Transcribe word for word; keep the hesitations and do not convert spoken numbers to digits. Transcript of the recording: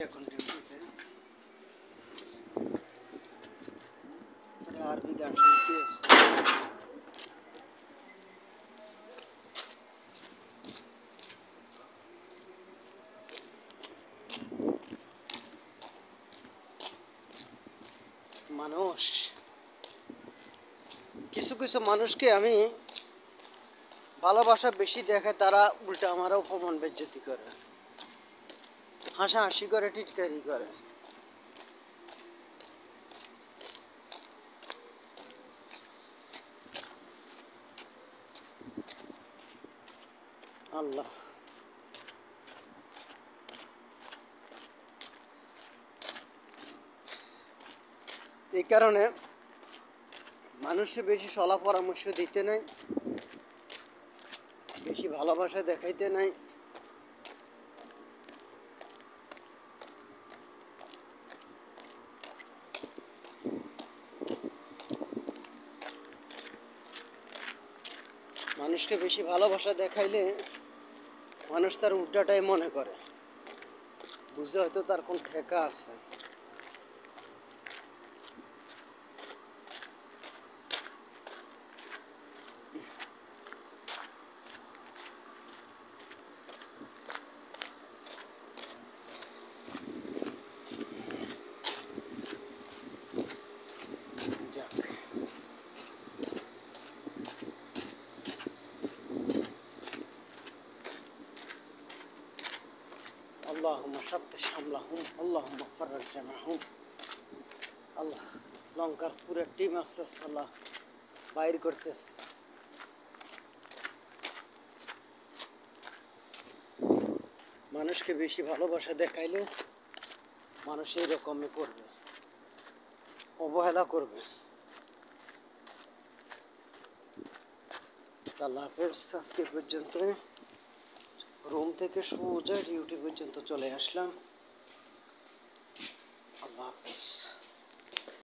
এখন ডিউটিতে আরবি গান শুনতে মানুষ কিছু কিছু মানুষকে আমি ভালোবাসা বেশি দেখে, তারা উল্টা আমার অপমান বেজ্জতি করে, হাসাহাসি করে, টিটকারি করে। আল্লাহ এই কারণে মানুষকে বেশি সলা পরামর্শ দিতে নাই, বেশি ভালোবাসা দেখাইতে নাই। মানুষকে বেশি ভালোবাসা দেখাইলে মানুষ তার উল্টাটাই মনে করে, বুঝতে হয়তো তার কোন ঠেকা আছে। اللهم شتت شملهم اللهم فرج جمعهم। আল্লাহ লঙ্কার পুরো টিম আস্তে আস্তে আল্লাহ বাইর করতেছে। মানুষকে বেশি ভালোবাসা দেখাইলে মানুষ এইরকমই করবে, অবহেলা করবে। আল্লাহ হাফেজ। আজকে পর্যন্ত রুম থেকে সোজা ডিউটি পর্যন্ত চলে আসলাম। আল্লাহ হাফেজ।